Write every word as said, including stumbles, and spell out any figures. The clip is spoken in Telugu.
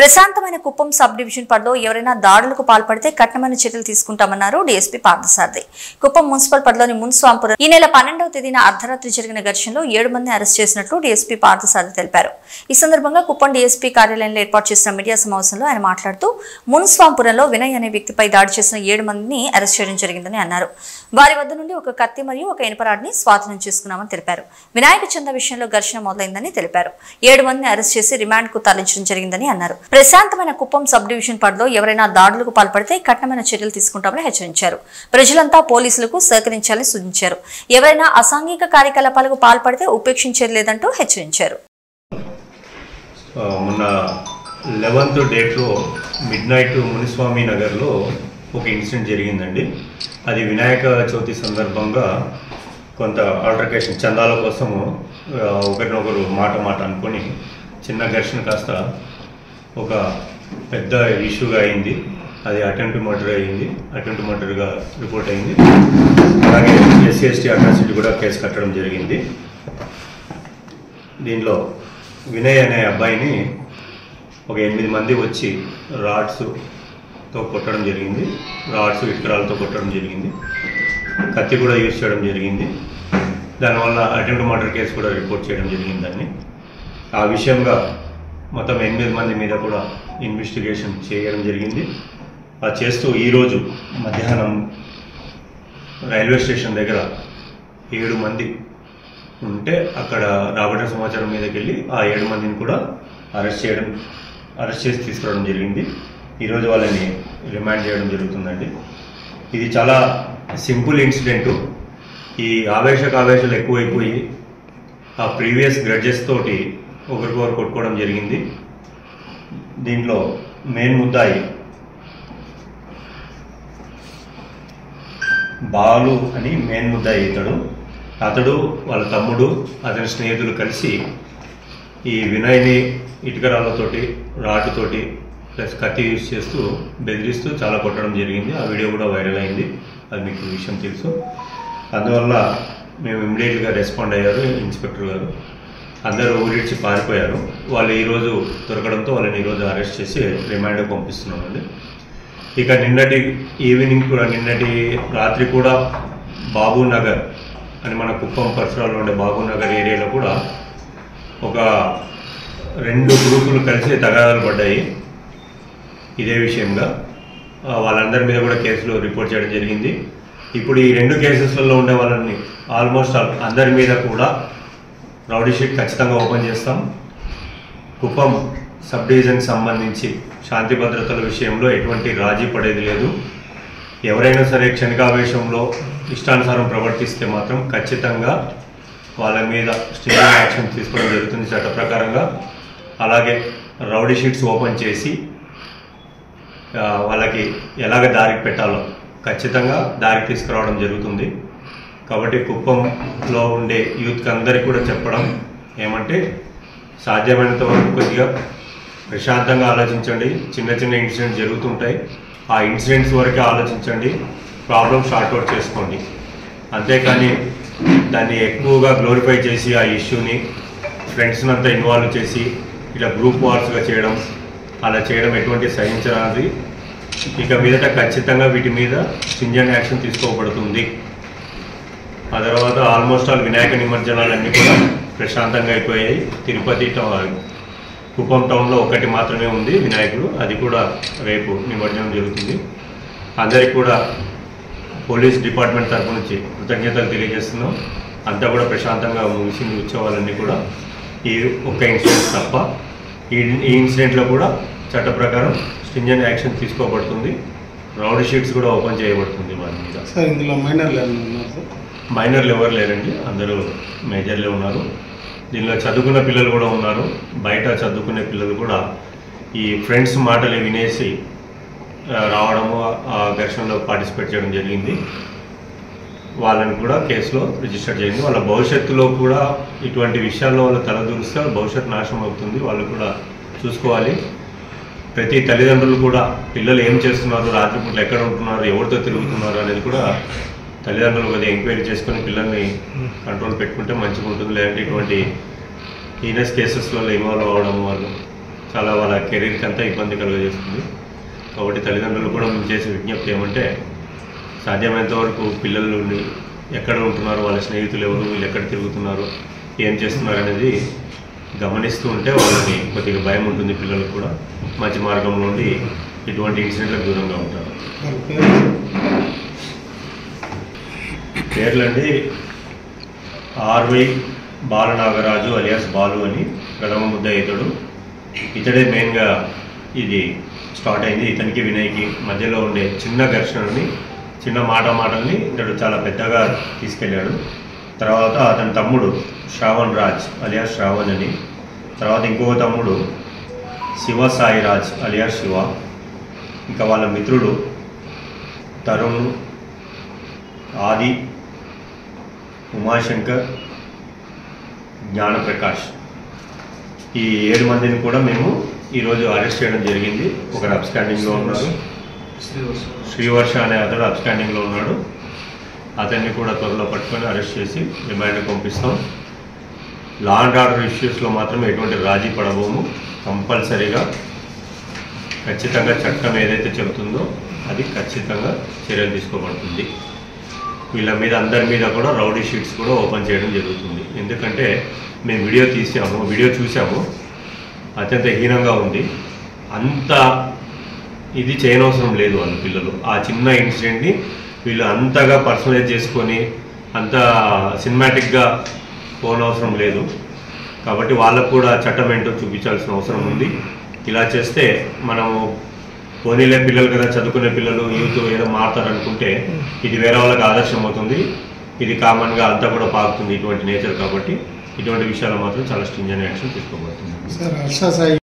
ప్రశాంతమైన కుప్పం సబ్ డివిజన్ పరిధిలో ఎవరైనా దాడులకు పాల్పడితే కఠినమైన చర్యలు తీసుకుంటామన్నారు డీఎస్పీ పార్థసారథి. కుప్పం మున్సిపల్ పరిధిలోని మున్స్వాంపురం ఈ నెల పన్నెండవ తేదీన అర్ధరాత్రి జరిగిన ఘర్షణలో ఏడు మందిని అరెస్ట్ చేసినట్లు డీఎస్పీ పార్థసారథి తెలిపారు. ఈ సందర్భంగా కుప్పం డీఎస్పీ కార్యాలయంలో ఏర్పాటు చేసిన మీడియా సమావేశంలో ఆయన మాట్లాడుతూ మున్స్వాంపురంలో వినయ్ అనే వ్యక్తిపై దాడి చేసిన ఏడు మందిని అరెస్ట్ చేయడం జరిగిందని అన్నారు. వారి వద్ద నుండి ఒక కత్తి మరియు ఒక ఇనుపరాడ్ని స్వాధీనం చేసుకున్నామని తెలిపారు. వినాయక చంద విషయంలో ఘర్షణ మొదలైందని తెలిపారు. ఏడు మందిని అరెస్ట్ చేసి రిమాండ్ కు తరలించడం జరిగిందని అన్నారు. ప్రశాంతమైన కుప్పం సబ్ డివిజన్ పరిధిలో ఎవరైనా దాడులకు పాల్పడితే కఠినమైన చర్యలు తీసుకుంటామని హెచ్చరించారు. ప్రజలంతా పోలీసులకు సహకరించాలని సూచించారు. ఎవరైనా అసాంఘిక కార్యకలాపాలకు పాల్పడితే ఉపేక్షించేది లేదంటూ హెచ్చరించారు. మొన్న లెవెన్త్ డేట్లో మిడ్ నైట్ మునిస్వామి నగర్లో ఒక ఇన్సిడెంట్ జరిగిందండి. అది వినాయక చవితి సందర్భంగా కొంత ఆల్టర్కేషన్ చందాల కోసము ఒకరినొకరు మాట మాట అనుకొని చిన్న ఘర్షణ కాస్త ఒక పెద్ద ఇష్యూగా అయింది. అది అటెంప్ట్ మర్డర్ అయింది. అటెంప్ట్ మర్డర్గా రిపోర్ట్ అయింది. అలాగే ఎస్సీ ఎస్టీ అట్రాసిటీ కూడా కేసు కట్టడం జరిగింది. దీనిలో వినయ్ అనే అబ్బాయిని ఒక ఎనిమిది మంది వచ్చి రాడ్స్తో కొట్టడం జరిగింది. రాడ్స్ ఇటుకరాలతో కొట్టడం జరిగింది. కత్తి కూడా యూజ్ చేయడం జరిగింది. దానివల్ల అటెంప్ట్ మర్డర్ కేసు కూడా రిపోర్ట్ చేయడం జరిగిందని ఆ విషయంగా మొత్తం ఎనిమిది మంది మీద కూడా ఇన్వెస్టిగేషన్ చేయడం జరిగింది. అది చేస్తూ ఈరోజు మధ్యాహ్నం రైల్వే స్టేషన్ దగ్గర ఏడు మంది ఉంటే అక్కడ రాబడిన సమాచారం మీదకి వెళ్ళి ఆ ఏడు మందిని కూడా అరెస్ట్ చేయడం అరెస్ట్ చేసి తీసుకురావడం జరిగింది. ఈరోజు వాళ్ళని రిమాండ్ చేయడం జరుగుతుందండి. ఇది చాలా సింపుల్ ఇన్సిడెంటు. ఈ ఆవేశక ఆవేశాలు ఎక్కువైపోయి ఆ ప్రీవియస్ గ్రడ్జెస్ తోటి ఒకరికొకరు కొట్టుకోవడం జరిగింది. దీంట్లో మెయిన్ ముద్దాయి బాలు అని మెయిన్ ముద్దాయి ఇతడు అతడు వాళ్ళ తమ్ముడు అతని స్నేహితులు కలిసి ఈ వినయ్ని ఇటుకరాళ్ళతోటి రాటుతోటి ప్లస్ కత్తి యూజ్ చేస్తూ బెదిరిస్తూ చాలా కొట్టడం జరిగింది. ఆ వీడియో కూడా వైరల్ అయింది. అది మీకు విషయం తెలుసు. అందువల్ల మేము ఇమ్మీడియట్గా రెస్పాండ్ అయ్యారు ఇన్స్పెక్టర్ గారు. అందరూ ఊరిడ్చి పారిపోయారు. వాళ్ళు ఈరోజు దొరకడంతో వాళ్ళని ఈరోజు అరెస్ట్ చేసి రిమాండ్ పంపిస్తున్నామండి. ఇక నిన్నటి ఈవినింగ్ కూడా నిన్నటి రాత్రి కూడా బాబు నగర్ అని మన కుప్పం పరిసరాల్లో ఉండే బాబు నగర్ ఏరియాలో కూడా ఒక రెండు గ్రూపులు కలిసి తగాదాలు పడ్డాయి. ఇదే విషయంగా వాళ్ళందరి మీద కూడా కేసులు రిపోర్ట్ చేయడం జరిగింది. ఇప్పుడు ఈ రెండు కేసెస్లలో ఉండే వాళ్ళని ఆల్మోస్ట్ అందరి మీద కూడా రౌడీ షీట్ ఖచ్చితంగా ఓపెన్ చేస్తాం. కుప్పం సబ్ డివిజన్కి సంబంధించి శాంతి భద్రతల విషయంలో ఎటువంటి రాజీ పడేది లేదు. ఎవరైనా సరే క్షణికావేశంలో ఇష్టానుసారం ప్రవర్తిస్తే మాత్రం ఖచ్చితంగా వాళ్ళ మీద స్ట్రింజెంట్ యాక్షన్ తీసుకోవడం జరుగుతుంది చట్ట ప్రకారంగా. అలాగే రౌడీ షీట్స్ ఓపెన్ చేసి వాళ్ళకి ఎలాగ దారికి పెట్టాలో ఖచ్చితంగా దారికి తీసుకురావడం జరుగుతుంది. కాబట్టి కుప్పంలో ఉండే యూత్కి అందరికీ కూడా చెప్పడం ఏమంటే సాధ్యమైనంత వరకు కొద్దిగా ప్రశాంతంగా ఆలోచించండి. చిన్న చిన్న ఇన్సిడెంట్స్ జరుగుతుంటాయి. ఆ ఇన్సిడెంట్స్ వరకే ఆలోచించండి. ప్రాబ్లమ్ సార్ట్అవుట్ చేసుకోండి. అంతేకాని దాన్ని ఎక్కువగా గ్లోరిఫై చేసి ఆ ఇష్యూని ఫ్రెండ్స్ని అంతా ఇన్వాల్వ్ చేసి ఇలా గ్రూప్ వార్స్గా చేయడం అలా చేయడం ఎటువంటి సహించరాది. ఇక మీదట ఖచ్చితంగా వీటి మీద స్ట్రింజెంట్ యాక్షన్ తీసుకోబడుతుంది. ఆ తర్వాత ఆల్మోస్ట్ ఆల్ వినాయక నిమజ్జనాలన్నీ కూడా ప్రశాంతంగా అయిపోయాయి. తిరుపతి టౌన్ కుప్పం టౌన్లో ఒకటి మాత్రమే ఉంది వినాయకుడు. అది కూడా రేపు నిమజ్జనం జరుగుతుంది. అందరికీ కూడా పోలీస్ డిపార్ట్మెంట్ తరఫు నుంచి కృతజ్ఞతలు తెలియజేస్తున్నాం. అంతా కూడా ప్రశాంతంగా ముగిసింది ఉత్సవాలన్నీ కూడా. ఈ ఒక్క ఇన్సిడెంట్ తప్ప ఈ ఈ ఇన్సిడెంట్లో కూడా చట్ట ప్రకారం స్ట్రింజెంట్ యాక్షన్ తీసుకోబడుతుంది. రౌడీ షీట్స్ కూడా ఓపెన్ చేయబడుతుంది వారి మీద. సార్ ఇందులో మైనర్లు ఉన్నారు? మైనర్లు ఎవరు లేరండి, అందరూ మేజర్లే ఉన్నారు. దీనిలో చదువుకున్న పిల్లలు కూడా ఉన్నారు. బయట చదువుకునే పిల్లలు కూడా ఈ ఫ్రెండ్స్ మాటలు వినేసి రావడము ఆ ఘర్షణలో పార్టిసిపేట్ చేయడం జరిగింది. వాళ్ళని కూడా కేసులో రిజిస్టర్ చేయండి. వాళ్ళ భవిష్యత్తులో కూడా ఇటువంటి విషయాల్లో వాళ్ళు తలదూరిస్తే వాళ్ళ భవిష్యత్తు నాశనం అవుతుంది. వాళ్ళు కూడా చూసుకోవాలి. ప్రతి తల్లిదండ్రులు కూడా పిల్లలు ఏం చేస్తున్నారు, రాత్రిపూట్లు ఎక్కడ ఉంటున్నారు, ఎవరితో తిరుగుతున్నారు అనేది కూడా తల్లిదండ్రులు కొద్దిగా ఎంక్వైరీ చేసుకొని పిల్లల్ని కంట్రోల్ పెట్టుకుంటే మంచిగా ఉంటుంది. లేదంటే ఇటువంటి హీనస్ కేసెస్లలో ఇన్వాల్వ్ అవ్వడం వాళ్ళు చాలా వాళ్ళ కెరీర్కి అంతా ఇబ్బంది కలుగజేస్తుంది. కాబట్టి తల్లిదండ్రులు కూడా మేము చేసే విజ్ఞప్తి ఏమంటే సాధ్యమైనంత వరకు పిల్లల్ని ఎక్కడ ఉంటున్నారు, వాళ్ళ స్నేహితులు ఎవరు, వీళ్ళు ఎక్కడ తిరుగుతున్నారు, ఏం చేస్తున్నారు అనేది గమనిస్తూ ఉంటే వాళ్ళని కొద్దిగా భయం ఉంటుంది. పిల్లలకు కూడా మంచి మార్గంలో ఉండి ఇటువంటి ఇన్సిడెంట్లకు దూరంగా ఉంటారు. పేర్లండి ఆర్వై బాలనాగరాజు అలియాస్ బాలు అని ప్రథమ ముద్ద ఇతడు. ఇతడే మెయిన్గా ఇది స్టార్ట్ అయింది. ఇతనికి వినయ్కి మధ్యలో ఉండే చిన్న ఘర్షణని, చిన్న మాట మాటల్ని ఇతడు చాలా పెద్దగా తీసుకెళ్ళాడు. తర్వాత అతని తమ్ముడు శ్రావణ్ రాజ్ అలియాస్ శ్రావణ్ అని, తర్వాత ఇంకొక తమ్ముడు శివ సాయి రాజ్ అలియాస్ శివ, ఇంకా వాళ్ళ మిత్రుడు తరుణ్, ఆది, ఉమాశంకర్, జ్ఞానప్రకాష్, ఈ ఏడు మందిని కూడా మేము ఈరోజు అరెస్ట్ చేయడం జరిగింది. ఒకరు అబ్స్టాండింగ్లో ఉన్నారు, శ్రీవర్ష అనే అతడు అబ్స్టాండింగ్లో ఉన్నాడు. అతన్ని కూడా త్వరలో పట్టుకొని అరెస్ట్ చేసి రిమాండ్కి పంపిస్తాం. లా అండ్ ఆర్డర్ ఇష్యూస్లో మాత్రం ఎటువంటి రాజీ పడబోము. కంపల్సరీగా ఖచ్చితంగా చట్టం ఏదైతే చెబుతుందో అది ఖచ్చితంగా చర్యలు తీసుకోబడుతుంది. వీళ్ళ మీద అందరి మీద కూడా రౌడీ షీట్స్ కూడా ఓపెన్ చేయడం జరుగుతుంది. ఎందుకంటే మేము వీడియో తీసాము, వీడియో చూసాము, అత్యంత హీనంగా ఉంది. అంత ఇది చేయనవసరం లేదు. వాళ్ళ పిల్లలు ఆ చిన్న ఇన్సిడెంట్ని వీళ్ళు అంతగా పర్సనలైజ్ చేసుకొని అంత సినిమాటిక్గా పోనవసరం లేదు. కాబట్టి వాళ్ళకు కూడా చట్టం ఏంటో చూపించాల్సిన అవసరం ఉంది. ఇలా చేస్తే మనము పోనీలే పిల్లలు కదా, చదువుకునే పిల్లలు, యూత్ ఏదో మారుతారనుకుంటే ఇది వేరే వాళ్ళకి ఆదర్శం అవుతుంది. ఇది కామన్గా అంతా కూడా పాకుతుంది ఇటువంటి నేచర్. కాబట్టి ఇటువంటి విషయాలు మాత్రం చాలా స్ట్రింజెంట్ యాక్షన్ తీసుకోబడుతుంది.